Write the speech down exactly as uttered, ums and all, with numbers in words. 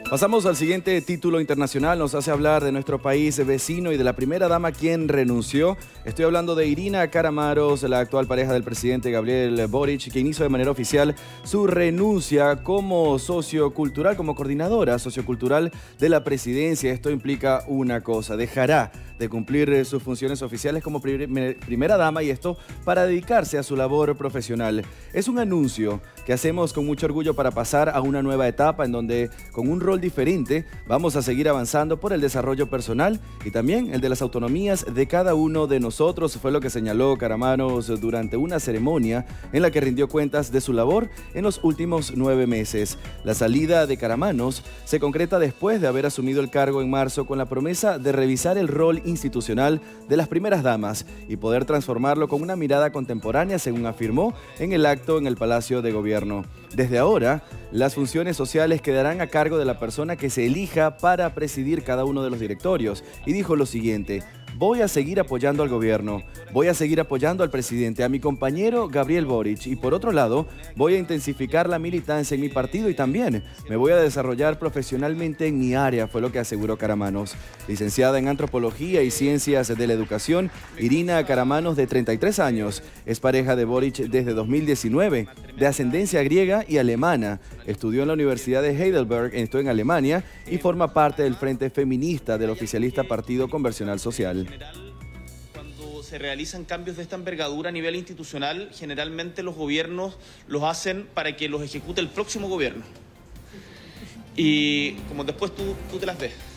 Pasamos al siguiente título internacional. Nos hace hablar de nuestro país vecino y de la primera dama quien renunció. Estoy hablando de Irina Karamaros, la actual pareja del presidente Gabriel Boric, quien hizo de manera oficial su renuncia como sociocultural, como coordinadora sociocultural de la presidencia. Esto implica una cosa: dejará de cumplir sus funciones oficiales como primera dama, y esto para dedicarse a su labor profesional. Es un anuncio que hacemos con mucho orgullo para pasar a una nueva etapa en donde, con un rol diferente, vamos a seguir avanzando por el desarrollo personal y también el de las autonomías de cada uno de nosotros. Fue lo que señaló Karamaros durante una ceremonia en la que rindió cuentas de su labor en los últimos nueve meses. La salida de Karamaros se concreta después de haber asumido el cargo en marzo, con la promesa de revisar el rol institucional de las primeras damas y poder transformarlo con una mirada contemporánea, según afirmó en el acto en el Palacio de Gobierno. Desde ahora, las funciones sociales quedarán a cargo de la persona que se elija para presidir cada uno de los directorios, y dijo lo siguiente: voy a seguir apoyando al gobierno, voy a seguir apoyando al presidente, a mi compañero Gabriel Boric, y por otro lado, voy a intensificar la militancia en mi partido y también me voy a desarrollar profesionalmente en mi área, fue lo que aseguró Karamaros. Licenciada en Antropología y Ciencias de la Educación, Irina Karamaros, de treinta y tres años, es pareja de Boric desde dos mil diecinueve, de ascendencia griega y alemana. Estudió en la Universidad de Heidelberg, esto en Alemania, y forma parte del Frente Feminista del oficialista Partido Conversional Social. Cuando se realizan cambios de esta envergadura a nivel institucional, generalmente los gobiernos los hacen para que los ejecute el próximo gobierno. Y como después tú, tú te las ves.